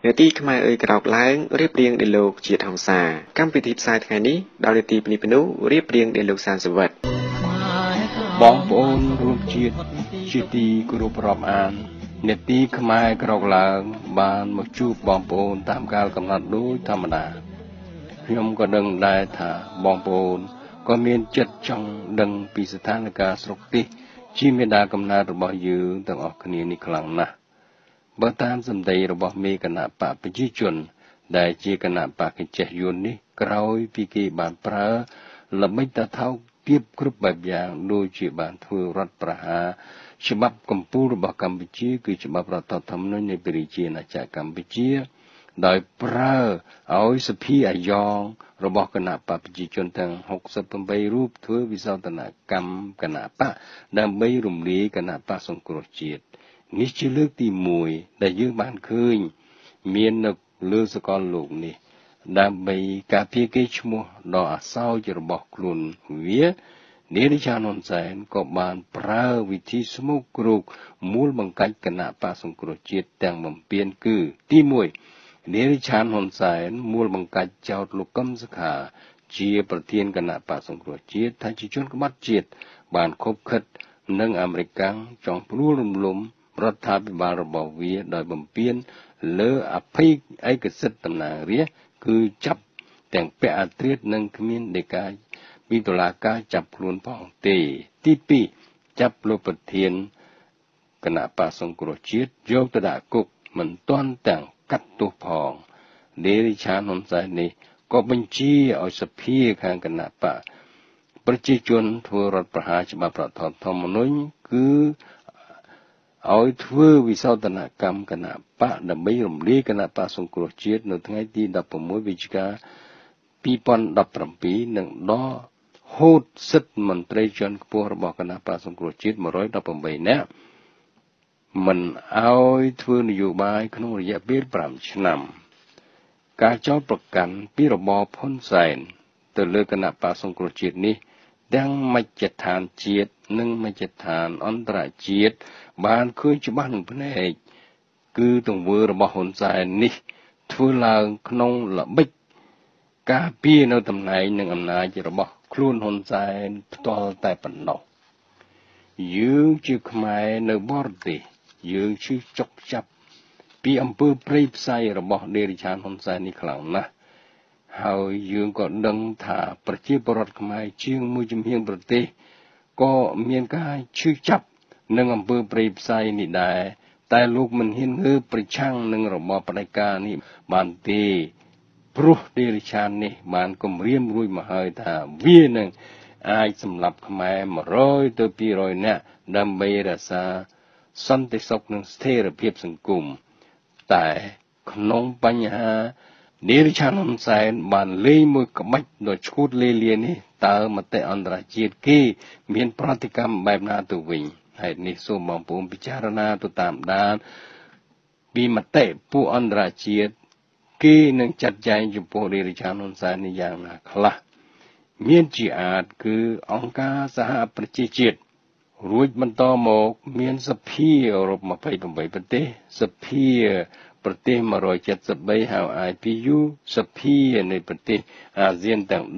នាទីខ្មែរអើយក្រោកឡើងរៀបរៀងដោយលោកជាហង្សាកម្មវិធីផ្សាយថ្ងៃនេះដោយនាទីពនីពនុរៀបរៀងដោយលោកសានសវត្តបងប្អូនរួមជាតិជាទីគោរពរាប់អាននាទីខ្មែរក្រោកឡើងបានមកជួបបងប្អូនតាមកាលកំណត់ដូចធម្មតាខ្ញុំក៏ដឹងដែរថាបងប្អូនក៏មានចិត្តចង់ដឹងពីស្ថានភាពស្រុកទេសជាមេដាកំណើតរបស់យើងទាំងអស់គ្នានេះខ្លាំងណាស់បើតាមសម្ដីរបស់មេគណៈបកប្រជាជនដែលជាគណៈបកកិច្ចចេះយន្តនេះក្រោយពីគេបានប្រើល្បិចតថោកទៀបគ្រប់បែបយ៉ាងដូចជាបានធ្វើរដ្ឋប្រហារច្បាប់កម្ពុជារបស់កម្ពុជាគឺច្បាប់រដ្ឋធម្មនុញ្ញនៃព្រះរាជាណាចក្រកម្ពុជាដោយប្រើឲ្យសភាអាយ៉ងរបស់គណៈបកប្រជាជនទាំង68រូបធ្វើវិសោធនកម្មគណៈបកដើម្បីរំលាយគណៈបកសង្គ្រោះជាតិនេះជាលើកទី1ដែលយើងបានឃើញមាននៅលើសកលលោកនេះដើម្បីការពារកេរ្តិ៍ឈ្មោះដ៏អាសោចរបស់ខ្លួនវានារីឆានហ៊ុនសែនក៏បានប្រើវិធីស្មុគគ្រោកមូលបង្កាច់គណៈបកសង្គ្រោះជាតិទាំងបំពេញគឺទី1នារីឆានហ៊ុនសែនមូលបង្កាច់ចោទលោកកឹមសុខាជាប្រធានគណៈបកសង្គ្រោះជាតិថាជាជនក្បត់ជាតិបានខົບខិតនឹងអាមេរិកចង់ព្រួលរំលំរដ្ឋាភិបាលរបស់វាដោយបំពេញលើអភ័យឯកសិទ្ធិតំណាងរាស្ត្រគឺចាប់ទាំងពាក់អាត្រៀតនិងគ្មានដីកាពីតុលាការចាប់ខ្លួនផងទេទី2ចាប់លោកប្រធានគណៈបកសង្គ្រោះជាតិយកទៅដាក់គុកមិនទាន់ទាំងកាត់ទោសផងនារីឆានហ៊ុនសែននេះក៏បញ្ជាឲ្យសភាខាងគណៈបកប្រជាជនធ្វើរដ្ឋប្រហារច្បាប់រដ្ឋធម្មនុញ្ញគឺឲ្យធ្វើវិសោធនកម្មគណៈបកដើម្បីរំលាយគណៈបកសង្គ្រោះជាតិនៅថ្ងៃទី16វិច្ឆិកា2017និងដកហូតសិទ្ធិមន្ត្រីជាន់ខ្ពស់របស់គណៈបកសង្គ្រោះជាតិ118នាក់មិនឲ្យធ្វើនយោបាយក្នុងរយៈពេល5ឆ្នាំការចោទប្រកាន់ពីរបបហ៊ុនសែនទៅលើគណៈបកសង្គ្រោះជាតិនេះទាំងមជ្ឈដ្ឋានជាតិនិងមជ្ឈដ្ឋានអន្តរជាតិបានឃើញច្បាស់នឹងភ្នែកគឺទង្វើរបស់ហ៊ុនសែននេះធ្វើឡើងក្នុងល្បិចការពារនៅតំណែងនិងអំណាចរបស់ខ្លួនហ៊ុនសែនផ្ទាល់តែប៉ុណ្ណោះយើងជាខ្មែរនៅបរទេសយើងជឿចុកចាប់ពីអំពើព្រៃផ្សៃរបស់នារីឆានហ៊ុនសែននេះខ្លាំងណាស់ហើយយើងក៏ដឹងថាប្រជាពលរដ្ឋខ្មែរជាងមួយជំហានប្រទេសក៏មានការឈឺចាប់នឹងអំពើព្រៃផ្សៃនេះដែរតែលោកមិនហ៊ានងើបប្រឆាំងនឹងរបបផ្ដាច់ការនេះបានទេព្រោះនារីឆាននេះបានគម្រាមរួចមកហើយថាវានឹងអាចសម្លាប់ខ្មែរ100ទៅ200នាក់ដើម្បីរក្សាសន្តិសុខនិងស្ថិរភាពសង្គមតែក្នុងបញ្ហានារីឆានហ៊ុនសែនបានលេងមួយក្បាច់ដ៏ឈួតលេលានេះតើមតិអន្តរជាតិគេមានប្រតិកម្មបែបណាទៅវិញហេតុនេះសូមបងប្អូនពិចារណាទៅតាមដានពីមតិពួកអន្តរជាតិគេនឹងចាត់ចែងចំពោះនារីឆានហ៊ុនសែននេះយ៉ាងណាខ្លះមានជាអាចគឺអង្គការសហប្រជាជាតិរួចបន្តមកមានសភាអឺរ៉ុប28ប្រទេសសភាប្រទេស173ហៅ IPU សភានៃប្រទេសអាស៊ានទាំង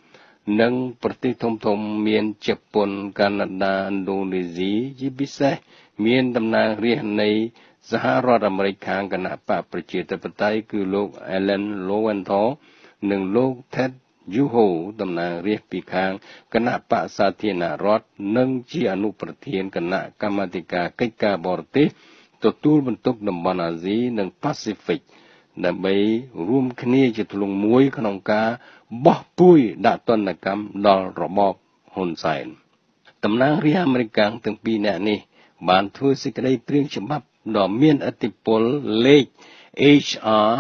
10និងប្រទេសធំៗមានជប៉ុនកាណាដាឥណ្ឌូនេស៊ីជាពិសេសមានតំណាងរាស្ត្រនៃសហរដ្ឋអាមេរិកខាងគណៈបកប្រជាធិបតេយ្យគឺលោក Alan Lowenthal និងលោក Ted Yoho តំណាងរាស្ត្រពីខាងគណៈបកសាធារណរដ្ឋនិងជាអនុប្រធានគណៈកម្មាធិការកិច្ចការបរទេសទទួលបន្ទុកតំបន់អាស៊ីនិងប៉ាស៊ីហ្វិកដើម្បីរួមគ្នាជាធ្លុងមួយក្នុងការបោះពុយដាក់ទណ្ឌកម្មដល់របបហ៊ុនសែនតំណាងរាស្ត្រអាមេរិកទាំងពីរនាក់នេះបានធ្វើសេចក្តីព្រាងច្បាប់ដ៏មានឥទ្ធិពលលេខ HR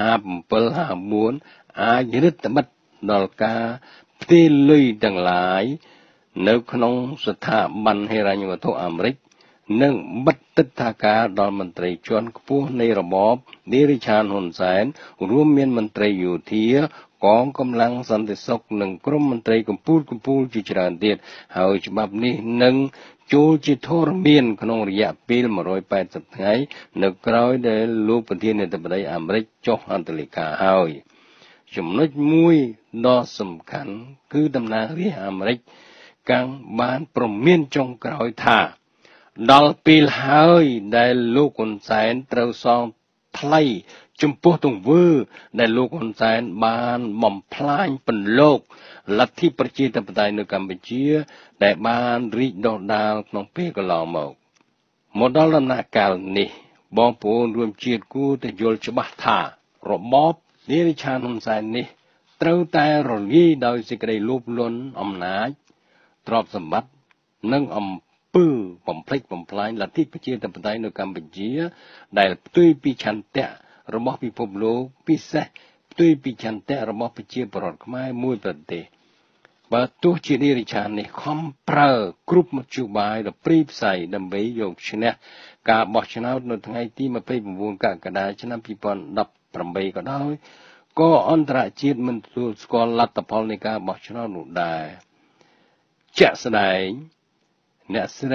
5754អាចរដ្ឋបិទដល់ការផ្ទេរលុយទាំងឡាយនៅក្នុងស្ថាប័នហិរញ្ញវត្ថុអាមេរិកនិងបិទទិដ្ឋាការដល់មន្ត្រីជាន់ខ្ពស់នៃរបបនារីឆានហ៊ុនសែនរួមមានមន្ត្រីយោធាកងកម្លាំងសន្តិសុខនិងក្រមមន្ត្រីកម្ពុជាជាច្រើនទៀតហើយច្បាប់នេះនឹងចូលជាធរមានក្នុងរយៈពេល180ថ្ងៃនៅក្រោយដែលលោកប្រធានាធិបតីអាមេរិកចុះហត្ថលេខាហើយចំណុចមួយដ៏សំខាន់គឺតំណាងរាស្ត្រអាមេរិកកាំងបានព្រមានចុងក្រោយថាដល់ពេលហើយដែលលោកហ៊ុនសែនត្រូវសងថ្លៃចំពោះទង្វើដែលលោកហ៊ុនសែនបានបំផ្លាញពន្លកលទ្ធិប្រជាធិបតេយ្យនៅកម្ពុជាដែលបានរីកដុះដាលក្នុងពេលកន្លងមកដល់ដំណាក់កាលនេះបងប្អូនរួមជាតិគួរតែយល់ច្បាស់ថារបបនារីឆានហ៊ុនសែននេះត្រូវតែរលាយដោយសេចក្តីលោភលន់អំណាចទ្រព្យសម្បត្តិនិងអំពើបំផ្លិចបំផ្លាញលទ្ធិប្រជាធិបតេយ្យនៅកម្ពុជាដែលផ្ទុយពីឆន្ទៈរបស់ពិភពលោកពិសេសផ្ទុយពីឆន្ទៈរបស់ប្រជាពលរដ្ឋខ្មែរមួយប្រទេសបើទោះជានារីឆាននេះខំប្រើគ្រប់មធ្យោបាយដ៏ព្រីផ្សៃដើម្បីយកឈ្នះការបោះឆ្នោតនៅថ្ងៃទី29កក្កដាឆ្នាំ2018ក៏ដោយក៏អន្តរជាតិមិនទទួលស្គាល់លទ្ធផលនៃការបោះឆ្នោតនោះដែរជាក់ស្ដែងអ្នកស្រី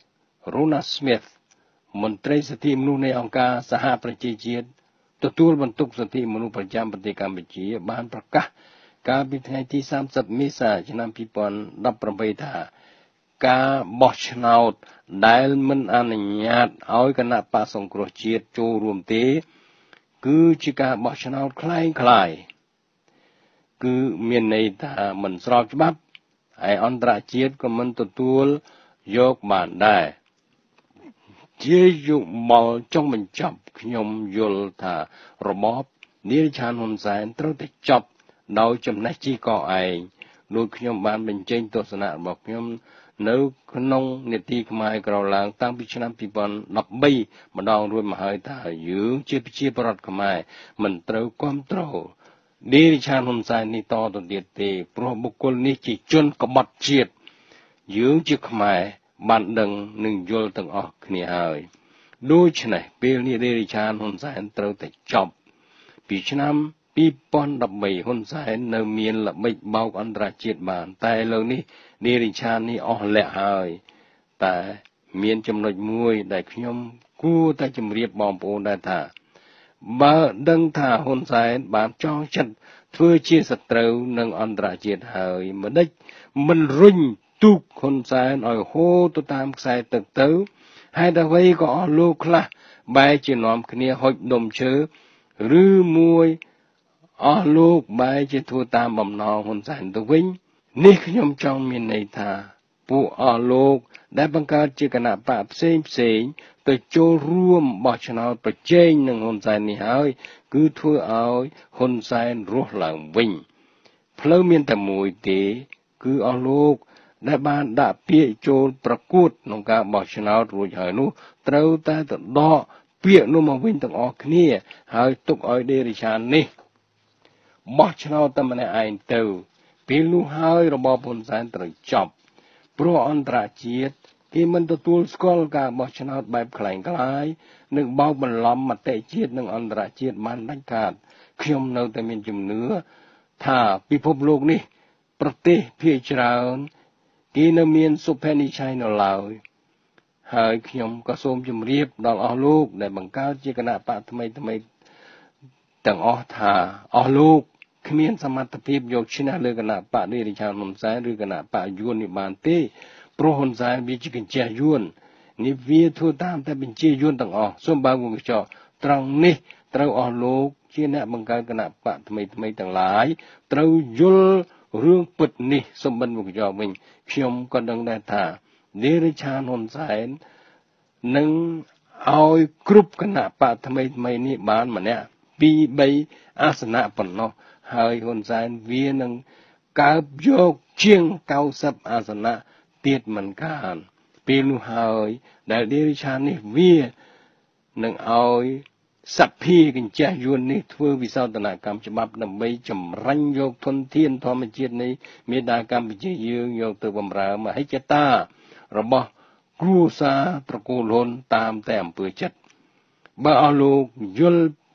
Rona Smith មន្ត្រីសិទ្ធិមនុស្សនៃអង្គការសហប្រជាជាតិទទួលបន្ទុកសិទ្ធិមនុស្សប្រចាំប្រទេសកម្ពុជាបានប្រកាសកាលពីថ្ងៃទី30មេសាឆ្នាំ2018ថាការបោះឆ្នោតដែលមិនអនុញ្ញាតឲ្យគណៈបក្សសង្គ្រោះជាតិចូលរួមទេគឺជាការបោះឆ្នោតคล้ายគឺមានន័យថាមិនស្របច្បាប់ហើយអន្តរជាតិក៏មិនទទួលយកបានដែរជាយុបល់ចុងបញ្ចប់ខ្ញុំយល់ថារបបនារីឆានហ៊ុនសែនត្រូវតែចប់ដោយចំណេះជីកឯងដោយខ្ញុំបានបញ្ចេញទស្សនៈរបស់ខ្ញុំនៅក្នុងនីតិខ្មែរក្រឡាងតាំងពីឆ្នាំ2013ម្ដងរួចមកហើយថាយើងជាប្រជាពលរដ្ឋខ្មែរមិនត្រូវគ្រប់គ្រងនារីឆានហ៊ុនសែននេះតទៅទៀតទេព្រោះបុគ្គលនេះជាជនក្បត់ជាតិយើងជាខ្មែរបានដឹងនិងយល់ទាំងអស់គ្នាហើយដូច្នេះពេលនេះនារីឆានហ៊ុនសែនត្រូវតែចប់ពីឆ្នាំ2013ហ៊ុនសែននៅមានល្បិចបោកអន្តរជាតិបានតែឥឡូវនេះនារីឆាននេះអស់លក្ខហើយតែមានចំណុចមួយដែលខ្ញុំគួរតែជម្រាបបងប្អូនដែរថាបើដឹងថាហ៊ុនសែនបានចងចិត្តធ្វើជាសត្រូវនឹងអន្តរជាតិហើយម្ដេចមិនរុញទូកហ៊ុនសែនឲ្យហូរទៅតាមខ្សែទឹកទៅហើយអ្វីក៏អស់លោកខ្លះបែរជានាំគ្នាហុចដុំឈើឬមួយអស់លោកបែរជាធ្វើតាមបំណងហ៊ុនសែនទៅវិញនេះខ្ញុំចង់មានន័យថាពួកអស់លោកដែលបង្កើតជាគណៈបកផ្សេងទៅចូលរួមបោះឆ្នោតប្រជែងនឹងហ៊ុនសែននេះហើយគឺធ្វើឲ្យហ៊ុនសែនរស់ឡើងវិញផ្លូវមានតែមួយទេគឺអស់លោកដែលបានដាក់ពាក្យចូលប្រកួតក្នុងការបោះឆ្នោតរួចហើយនោះត្រូវតែទៅដកពាក្យនោះមកវិញទាំងអស់គ្នាហើយទុកឲ្យនារីឆាននេះបោះឆ្នោតតែម្នាក់ឯងទៅពេលនោះហើយរបបហ៊ុនសែនត្រូវចប់ព្រោះអន្តរជាតិគេមិនទទួលស្គាល់ការបោះឆ្នោតបែបคล้ายនិងបោកបន្លំមតិជាតិនិងអន្តរជាតិបានដាច់ខាតខ្ញុំនៅតែមានជំនឿថាពិភពលោកនេះប្រទេសភាគច្រើនគេនៅមានសុភនិច្ឆ័យនៅឡើយហើយខ្ញុំក៏សូមជម្រាបដល់អស់លោកដែលបង្កើតជាគណៈបកថ្មីទាំងអស់ថាអស់លោកគ្មានសមត្ថភាពយកឈ្នះលើគណៈបកនារីឆានហ៊ុនសែនឬគណៈបកយួននេះបានទេព្រោះហ៊ុនសែនវាជាកញ្ចេះយួននេះវាធ្វើតាមតែបញ្ជាយួនទាំងអស់សូមបើកញ្ចក់ត្រង់នេះត្រូវអស់លោកជាអ្នកបង្កើតគណៈបកថ្មីទាំងឡាយត្រូវយល់រឿងពិតនេះសូមបិទមុខកញ្ចក់វិញខ្ញុំក៏ដឹងដែរថានារីឆានហ៊ុនសែននឹងឲ្យគ្រប់គណៈបកថ្មីនេះបានម្នាក់ 2-3 អាសនៈប៉ុណ្ណោះហើយហ៊ុនសែនវានឹងកើបយកជាង90អាសនៈទៀតមិនខានពេលនោះហើយដែលនារីឆាននេះវានឹងឲ្យសភាកញ្ចេះយួននេះធ្វើវិសោធនកម្មច្បាប់ដើម្បីចម្រាញ់យកធនធានធម្មជាតិនៃមេដាកម្ពុជាយើងយកទៅបម្រើមហិច្ឆតារបស់គ្រួសារត្រកូលហ៊ុនតាមតែអំពើចិត្តបើអស់លោកយល់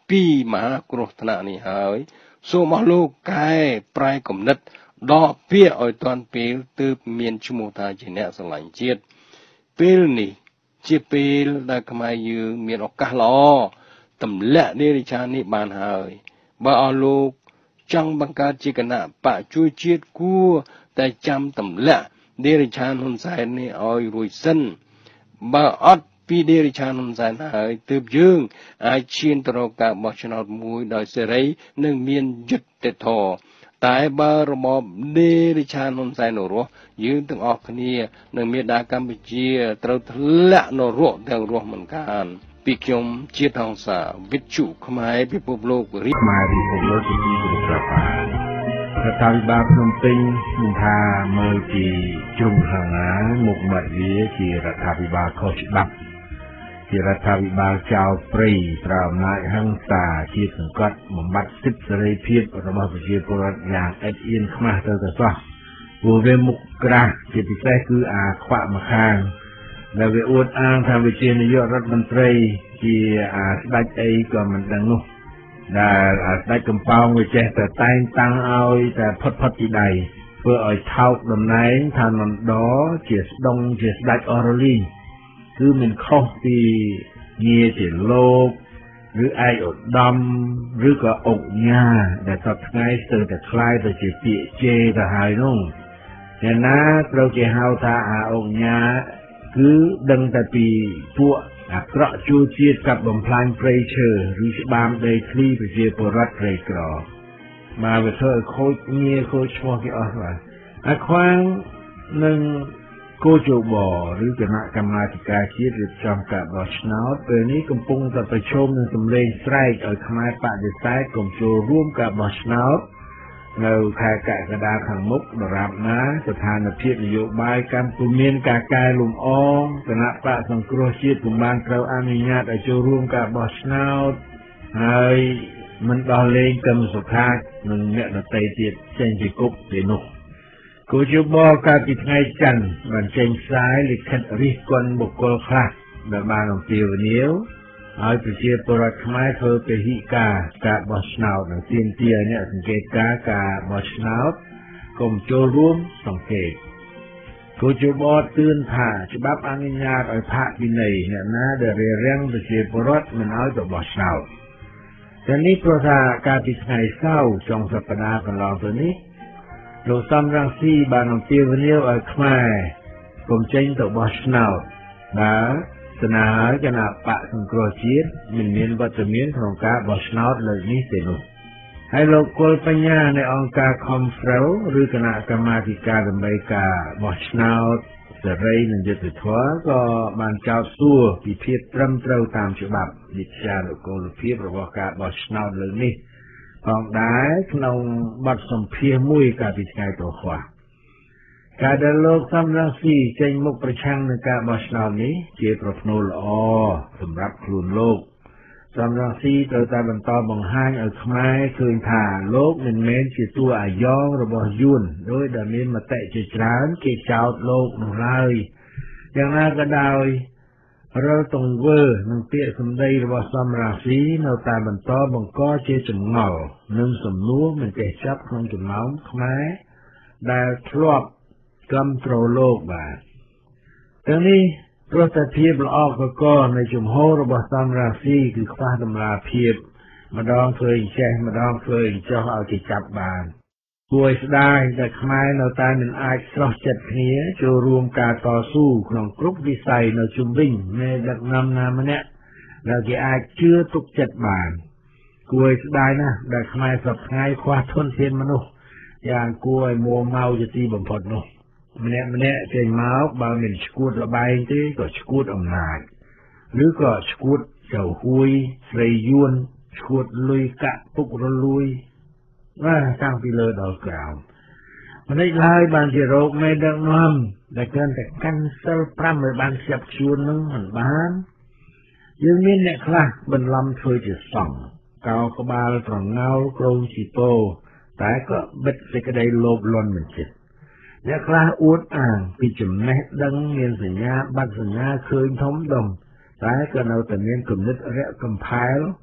ពីមហាគ្រោះថ្នាក់នេះហើយសូមអស់លោកកែប្រែគំនិតដកពាក្យឲ្យទាន់ពេលទើបមានឈ្មោះថាជាអ្នកស្រឡាញ់ជាតិពេលនេះជាពេលដែលខ្មែរយើងមានឱកាសល្អទម្លាក់នារីឆាននេះបានហើយបើអស់លោកចង់បង្កើតជាគណៈបកជួយជាតិគួរតែចាំទម្លាក់នារីឆានហ៊ុនសែននេះឲ្យរួចសិនបើអត់ពីនារីឆានហ៊ុនសែនហើយទើបយើងអាចឈានទៅរកការបោះឆ្នោតមួយដោយសេរីនិងមានយុត្តិធម៌តែបើរបបនារីឆានហ៊ុនសែននៅរស់យើងទាំងអស់គ្នានិងមេដាកម្ពុជាត្រូវធ្លាក់នរកទាំងរស់មិនខានពីខ្ញុំជាថងសាវិទ្យុខ្មែរពិភពលោករីខ្មែរពិភពលោកជាទីគោរពរដ្ឋាភិបាលភ្នំពេញមិនថាមើលពីជ្រុងខាងណាមុខមាត់វាជារដ្ឋាភិបាលខុសច្បាប់ជារដ្ឋាភិបាលចោលព្រៃប្រើអំណាចហិង្សាជាសង្កត់បំបត្តិសិទ្ធិសេរីភាពរបស់ប្រជាពលរដ្ឋយ៉ាងឥតអៀនខ្មាស់ទៅសោះព្រោះវាមុខក្រាស់ជាពិសេសគឺអាខ្វាក់ម្ខាងដែលវាអួតអាងថាវាជានាយករដ្ឋមន្ត្រីជាស្ដេចអីក៏មិនដឹងនោះដែលស្ដេចកំប៉ោងវាចេះតែតែងតាំងឲ្យតែផុតពីដៃធ្វើឲ្យថោកតំណែងថានណ្ដជាស្ដុងជាស្ដេចអរលីងគឺមិនខុសពីងារជាលោកឬឯកឧត្តមឬក៏អុកញ៉ាដែលសពថ្ងៃស្ទើរតែคล้ายទៅជាពាក្យជេរទៅហើយនោះអ្នកណាត្រូវគេហៅថាអុកញ៉ាគឺដឹងតែពីពួកអាក្រក់ជួជាតិកាប់បំផ្លាញព្រៃឈើឬច្បាមដីធ្លីប្រជាពលរដ្ឋក្រីក្រមកវាធ្វើឲ្យខូចងារខូចឈ្មោះគេអស់ហើយអាខ្វាងនឹងគោជបឬគណៈកម្មាធិការជាតិរៀបចំការបោះឆ្នោតពេលនេះកំពុងតែប្រជុំនឹងសម្លេងស្រែកឲ្យខ្មែរបដិសេធកុំចូលរួមការបោះឆ្នោតនៅខែកក្កដាខាងមុខដរាបណាស្ថានភាពនយោបាយកម្ពុជាមានការកែលម្អគណៈបកសង្គ្រោះជាតិពុំបានត្រូវអនុញ្ញាតឲ្យចូលរួមការបោះឆ្នោតហើយមិនដោះលែងកម្មសុខានិងអ្នកដទៃទៀតចេញពីគុកទេនោះគូជបកាលពីថ្ងៃច័ន្ទបានចេញផ្សាយលិខិតរិះគន់បុគ្គលខ្លះដែលបានអំពាវនាវឲ្យប្រជាពលរដ្ឋខ្មែរធ្វើពហិការការបោះឆ្នោតនិងទាមទារអ្នកសង្កេតការណ៍ការបោះឆ្នោតកុំចូលរួមសង្កេតគូជបទឿនថាច្បាប់អនុញ្ញាតឲ្យផាកពិន័យអ្នកណាដែលរារាំងប្រជាពលរដ្ឋមិនឲ្យទៅបោះឆ្នោតតែនេះព្រោះថាកាលពីថ្ងៃសៅរ៍ចុងសប្តាហ៍កន្លងទៅនេះលោកសំរងស៊ីបានអំពាវនាវឲ្យខ្មែរកុំចេញទៅបោះឆ្នោតបើស្នើឲ្យគណៈបកសង្គ្រោះជាតិមិនមានវត្តមានក្នុងការបោះឆ្នោតលើកនេះទេនោះហើយលោកគុលបញ្ញានៃអង្គការ Confrel ឬគណៈកម្មាធិការដើម្បីការបោះឆ្នោតសេរីនិងយុត្តិធម៌ក៏បានចោទសួរពីភាពត្រឹមត្រូវតាមច្បាប់វិទ្យានុកូលភាពរបស់ការបោះឆ្នោតលើកនេះផងដែរក្នុងបទសម្ភាសន៍មួយកាលពីថ្ងៃទៅខែការដែលលោកសំរងស៊ីចេញមុខប្រឆាំងនឹងការបោះឆ្នោតនេះជាប្រផ្នូលល្អសម្រាប់ខ្លួនលោកសំរងស៊ីត្រូវតែបន្តបង្ហាញឲ្យខ្មែរឃើញថាលោកមិនមែនជាតួអាយ៉ងរបស់យួនដោយដែលមានមតិជាច្រើនគេចោទលោកនោះឡើយយ៉ាងណាក៏ដោយរាល់ទង្វើនិងពាក្យសម្ដីរបស់សំរងស៊ីនៅតែបន្តបង្កជាចម្ងល់និងសំណួរមិនចេះចប់ក្នុងចំណោមខ្មែរដែលធ្លាប់គាំទ្រលោកបាទទាំងនេះព្រោះតែភាពល្អកកនៃជំហររបស់សំរងស៊ីគឺខ្វះតម្លាភាពម្ដងធ្វើអញ្ចេះម្ដងធ្វើអញ្ចោះឲ្យគេចាប់បានគួរឲ្យស្ដាយដែលខ្មែរនៅតែមិនអាចស្រោះចិត្តគ្នាចូលរួមការតស៊ូក្នុងគ្រប់វិស័យនៅជុំវិញនៃដឹកនាំណាម្នាក់ដែលគេអាចជឿទុកចិត្តបានគួរឲ្យស្ដាយណាស់ដែលខ្មែរសពថ្ងៃខ្វះធនធានមនុស្សយ៉ាងគួរឲ្យមួម៉ៅជាទីបំផុតនោះម្នាក់ចេញមកបើមិនឈួតលបែងទេក៏ឈួតអំណាចឬក៏ឈួតចៅហួយស្រីយួនឈួតលុយកាក់ពុករលួយតាំងពីលើដល់ក្រោមម្នេះឡើយបានជារោគមេដឹកនាំដែលគ្រាន់តែកាន់សិល5ឲ្យបានខ្ជាប់ខ្ជួននឹងមិនបានយើងមានអ្នកខ្លះបន្លំធ្វើជាសង្ឃកោក្បាលត្រងោលក្រងជីពោតែក៏បិទសេចក្តីលោភលន់មិនចិត្តអ្នកខ្លះអួតអាងពីចំណេះដឹងមានសញ្ញាបត្រសញ្ញាឃើញធំដុំតែក៏នៅតែមានគំនិតរាក់កំផែល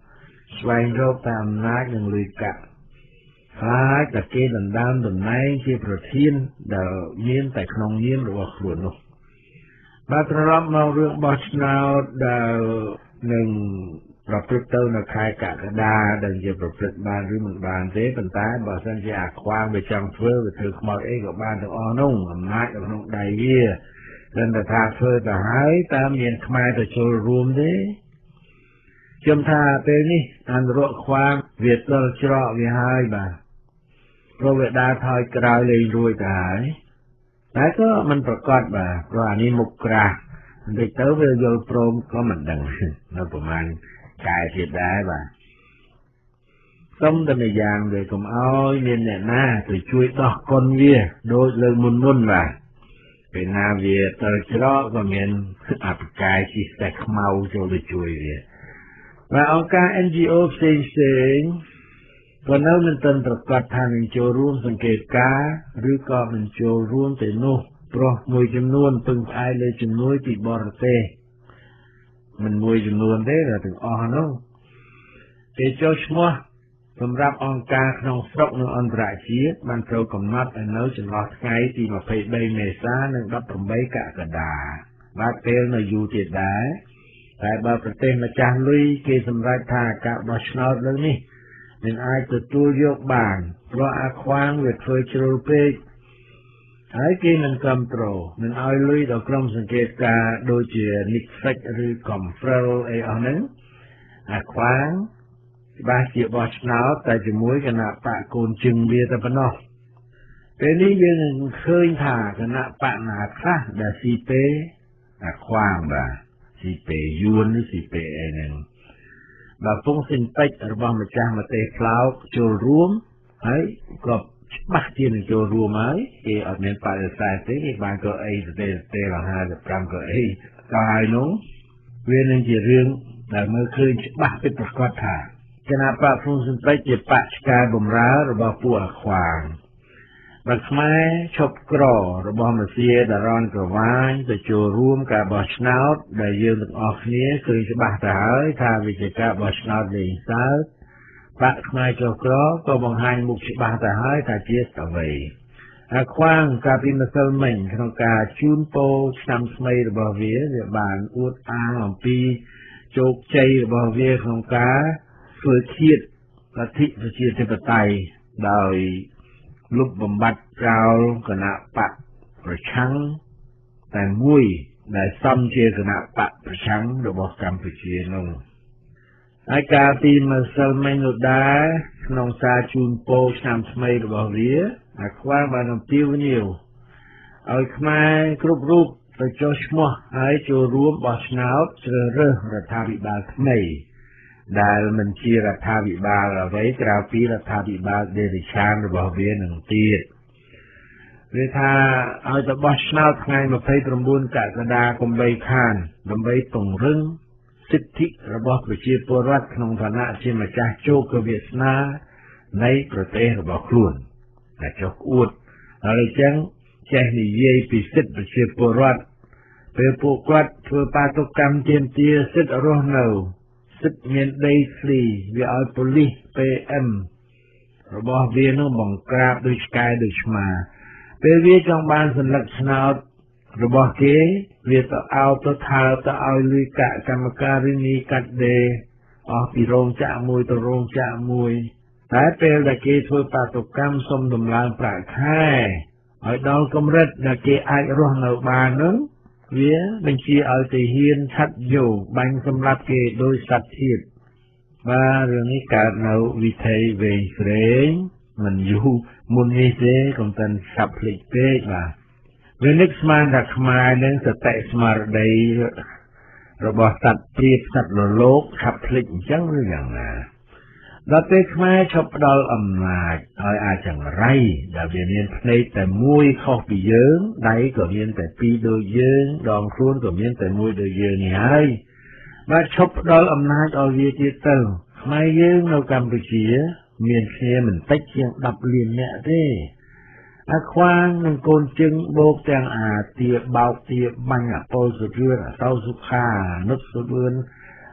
ស្វែងរកតាមអំណាចនិងលុយកាក់ខ្លាចតែគេដណ្ដើមតំណែងជាប្រធានដែលមានតែក្នុងនាមរបស់ខ្លួននោះបាទត្រឡប់មករឿងបោះឆ្នោតដែលនឹងប្រព្រឹត្តទៅនៅខែកក្កដាដែលជាប្រព្រឹត្តបានឬមិនបានទេប៉ុន្តែបើសិនជាអាខ្វាងវាចង់ធ្វើវាធ្វើខ្មោចអីក៏បានទាំងអស់នោះអំណាចក្នុងដៃវាតែថាធ្វើទៅហើយតើមានខ្មែរទៅចូលរួមទេខ្ញុំថាពេលនេះអន្តរជាតិខ្វាងវាទល់ច្រកវាហើយបាទព្រោះវាដើរថយក្រោយលេងរួចទៅហើយតែក៏មិនប្រកាសបាទព្រោះអានេះមុខក្រាស់បន្តិចទៅវាយល់ព្រមក៏មិនដឹងនៅប្រហែលកែទៀតដែរបាទសូមតែម្យ៉ាងវាកុំអោយមានអ្នកណាទៅជួយដោះកុនវាដូចលើមុនបាទពេលណាវាទៅច្រកក៏មានអបកាយជិះតែខ្មៅចូលទៅជួយវាបាទអង្គការ NGO ផ្សេងក៏នៅមិនទាន់ប្រកាសថានឹងចូលរួមសង្កេតការណ៍ឬក៏មិនចូលរួមទៅនោះព្រោះមួយចំនួនពឹងផ្អែកលើជំនួយពីបរទេសមិនមួយចំនួនទេតែទាំងអស់នោះគេចូលឈ្មោះសម្រាប់អង្គការក្នុងស្រុកនិងអន្តរជាតិបានត្រូវកំណត់ឲ្យនៅចន្លោះថ្ងៃទី23មេសានិង18កក្កដាបាទពេលនៅយូរទៀតដែរតែបើប្រទេសម្ចាស់លុយគេសម្រេចថាការបោះឆ្នោតលើនេះមិនអាចទទួលយកបានព្រោះអាខ្វាងវាធ្វើជ្រុលពេកហើយគេមិនគ្រប់គ្រងមិនឲ្យលុយដល់ក្រុមសង្កេតការណ៍ដូចជា Nixix ឬ Confrel អីអស់ហ្នឹងអាខ្វាងច្បាស់ជាបោះឆ្នោតតែជាមួយគណៈបកកូនជឹងវាតែប៉ុណ្ណោះពេលនេះយើងនឹងឃើញថាគណៈបកណាខ្លះដែលស៊ីពេអាខ្វាងបាទស៊ីពេយួនឬស៊ីពេអីហ្នឹងបើពងសិនពេចរបស់ម្ចាស់មទេសផ្លោកចូលរួមហើយក៏ច្បាស់ជានឹងចូលរួមហើយគេអត់មានបដិសេធទេគេបានក៏អីទេ55ក៏អីក៏ហើយនោះវានឹងជារឿងដែលមើលឃើញច្បាស់ពិតប្រាកដថាគណៈបកពងសិនពេចជាបកឆ្កែបម្រើរបស់ពួកអាខ្វាងបើខ្មែរឈប់ក្ររបស់មសៀតារ៉នក្រវាញទៅចូលរួមការបោះឆ្នោតដែលយើងទាំងអស់គ្នាឃើញច្បាស់ទៅហើយថាវាជាការបោះឆ្នោតលេងសើចបកខ្មែរចុះក្រក៏បង្ហាញមុខច្បាស់ទៅហើយថាជាអ្វីអាខ្វាងកាលពីម្សិលមិញក្នុងការជូនពរឆ្នាំថ្មីរបស់វាបានអួតអាងអំពីជោគជ័យរបស់វាក្នុងការធ្វើឃាតលទ្ធិប្រជាធិបតេយ្យដោយលុបបំបត្តិចោលគណៈបកប្រឆាំងតែមួយដែលសំជាគណៈបកប្រឆាំងរបស់កម្ពុជានោះហើយកាលពីម្សិលមិញនោះដែរក្នុងសារជូនពរឆ្នាំថ្មីរបស់វាអាខ្វាងបានអំពាវនាវឲ្យខ្មែរគ្រប់រូបទៅចុះឈ្មោះហើយចូលរួមបោះឆ្នោតជ្រើសរើសរដ្ឋាភិបាលថ្មីដែលមិនជារដ្ឋាភិបាលអ្វីក្រៅពីរដ្ឋាភិបាលដេរិឆានរបស់វានឹងទៀតវាថាឲ្យទៅបោះឆ្នោតថ្ងៃ29កក្កដាកុំបីខានដើម្បីពង្រឹងសិទ្ធិរបស់ប្រជាពលរដ្ឋក្នុងឋានៈជាម្ចាស់ជោគវាសនានៃប្រទេសរបស់ខ្លួនតែចុះអួតហើយអញ្ចឹងចេះនិយាយពីសិទ្ធិប្រជាពលរដ្ឋពេលពួកគាត់ធ្វើបាតុកម្មទាមទារសិទ្ធិរស់នៅសិទ្ធិមានដីធ្លីវាឲ្យប៉ូលីស PM របស់វានោះបង្ក្រាបដោយឆ្កែដោយឆ្មាពេលវាចង់បានសន្លឹកឆ្នោតរបស់គេវាទៅអោបទៅថើបទៅឲ្យលុយកាក់កម្មការឬនីកាត់ដេរអស់ពីរោងចក្រមួយទៅរោងចក្រមួយតែពេលដែលគេធ្វើបាតុកម្មសុំដំឡើងប្រាក់ខែឲ្យដល់កម្រិតដែលគេអាចរស់នៅបាននោះវាបញ្ជាឲ្យទៅហ៊ានឆាត់យោបាញ់សម្លាប់គេដោយសត្វធាតុបាទរឿងនេះកើតនៅវិថីវែងស្រេងមិនយូរមុននេះទេកុំតាន់ឆាប់ភ្លេចពេកបាទវានឹកស្មានថាខ្មែរនឹងសតិស្មារតីរបស់សត្វព្រាបសត្វលលោកឆាប់ភ្លេចអញ្ចឹងឬយ៉ាងណាដល់ពេលខ្មែរឈប់ផ្ដល់អំណាចឲ្យអាចង្រៃដែលវាមានភ្នែកតែមួយខុសពីយើងដៃក៏មានតែពីរដូចយើងដងខ្លួនក៏មានតែមួយដូចយើងនេះហើយបើឈប់ផ្ដល់អំណាចឲ្យវាទៀតទៅខ្មែរយើងនៅកម្ពុជាមានគ្នាមិនតិចជាង10លាននាក់ទេអាខ្វាងនឹងកូនជឹងបូកទាំងអាទាបោកទាបាញ់អពលសុរឿនអសោសុខានុតសុរឿន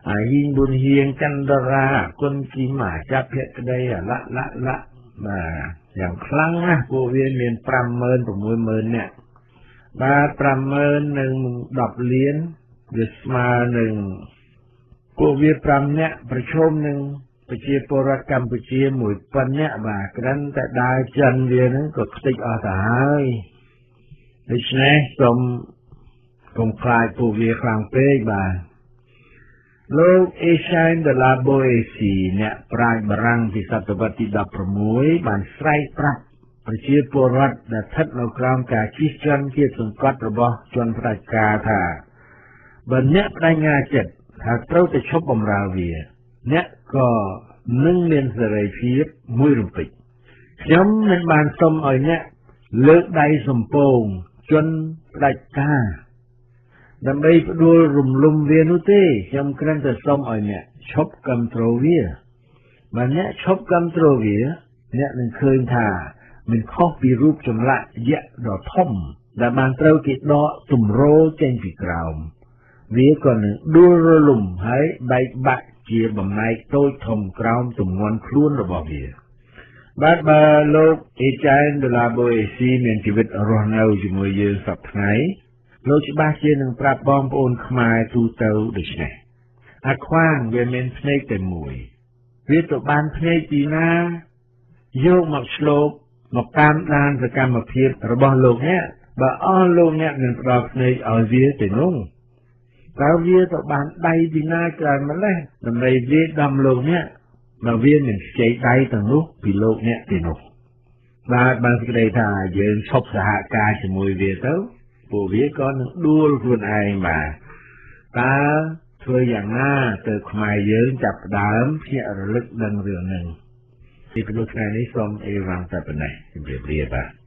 ហ៊ីងប៊ុនហៀងចន្ទរាគុណគីម៉ាចាប់ភក្តីละបាទយ៉ាងខ្លាំងណាស់ពួកវាមាន 560,000 នាក់បាទ 50000 និង 10 លានវាស្មើនឹងពួកវា 5 នាក់ប្រឈមនឹងប្រជាពលរដ្ឋកម្ពុជាមួយប៉ុណ្ណេះបាទក្រាន់តែដើរចិនវាហ្នឹងក៏ខ្ទេចអស់ទៅហើយដូច្នេះសូមកុំខ្លាចពួកវាខ្លាំងពេកបាទលោកអេសានដឡាបូអេស៊ីអ្នកប្រាជ្ញបារាំងពីសតវត្សទី 16 បានស្រែកប្រាប់ប្រជាពលរដ្ឋដែលស្ថិតនៅក្រោមការជិះជាន់ជាសង្កត់របស់ជនផ្ដាច់ការថាបើអ្នកបដិញ្ញាចិត្តថាត្រូវតែឈប់បម្រើវាអ្នកក៏នឹងមានសេរីភាពមួយរំពេចខ្ញុំមិនបានសុំឲ្យអ្នកលើកដៃសំពងជនផ្ដាច់ការដើម្បីផ្ដួលរំលំវានោះទេខ្ញុំគ្រាន់តែសុំឲ្យអ្នកឈប់គ្រប់គ្រងវាបើអ្នកឈប់គ្រប់គ្រងវាអ្នកនឹងឃើញថាមិនខុសពីរូបចម្លាក់យក្សដ៏ធំដែលបានត្រូវគេដកទម្រចេញពីក្រោមវាក៏នឹងដួលរលំហើយបែកបាក់ជាបំណែកតូចធំក្រោមទម្ងន់ខ្លួនរបស់វាបាទបើលោកអេចានដឡាបូអេស៊ីមានជីវិតរស់នៅជាមួយយើងសប្តាហ៍ថ្ងៃលោកច្បាស់ជានឹងប្រាប់បងប្អូនខ្មែរទូទៅដូចនេះអាខ្វាងវាមានភ្នែកតែមួយវាទៅបានភ្នែកពីណាយកមកឆ្លូបមកតាមដានសកម្មភាពរបស់លោកអ្នកបើអស់លោកអ្នកនឹងផ្ដល់ភ្នែកឲ្យវាទៅនោះតើវាទៅបានដៃពីណាច្រើនម្ល៉េះដើម្បីវាដំលោកអ្នកបើវាមិនខ្ចីដៃទាំងនោះពីលោកអ្នកទៅនោះបាទបានសេចក្តីថាយើងឈប់សហការជាមួយវាទៅពួកវាក៏នឹងដួលខ្លួនឯងបាទតើធ្វើយ៉ាងណាទៅខ្មែរយើងចាប់ផ្ដើមភ្ញាក់រលឹកដឹងរឿងហ្នឹងពីព្រោះថ្ងៃនេះសូមអេវ៉ាំងតែប៉ុណ្ណេះជម្រាបលាបាទ